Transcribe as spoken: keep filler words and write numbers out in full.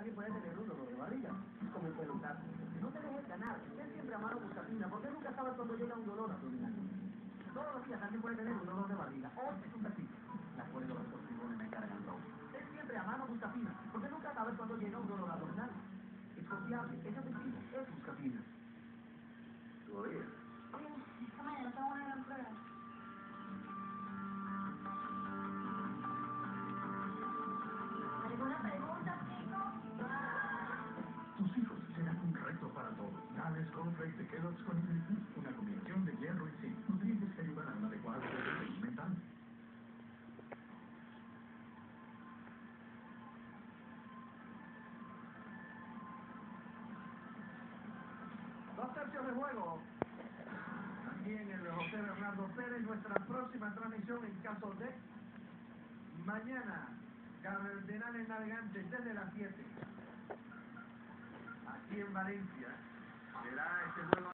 alguien puede tener un dolor de barriga, como el pelotazo. No te dejes ganar, ten siempre a mano Buscapina, porque nunca sabes cuando llega un dolor abdominal. Todos los días alguien puede tener un dolor de barriga. Hoy es un castigo. La cuerda de los torcidones me cargan loco. Ten siempre a mano Buscapina, porque nunca sabes cuando llega un dolor abdominal. Es confiable, es efectivo, es Buscapina. ¿Todo bien? Sí, esta mañana tengo una gran prueba. ¿Alguna pregunta, chicos? Tus hijos serán un reto para todos. Dales Cornflakes de Kellogg's con Nutrición, una combinación de hierro y zinc, nutrientes que ayudan a una adecuada salud mental. Dos tercios de juego. También el José Bernardo Pérez, nuestra próxima transmisión en caso de mañana. Cardenales Navegantes desde las siete. Aquí en Valencia será este juego.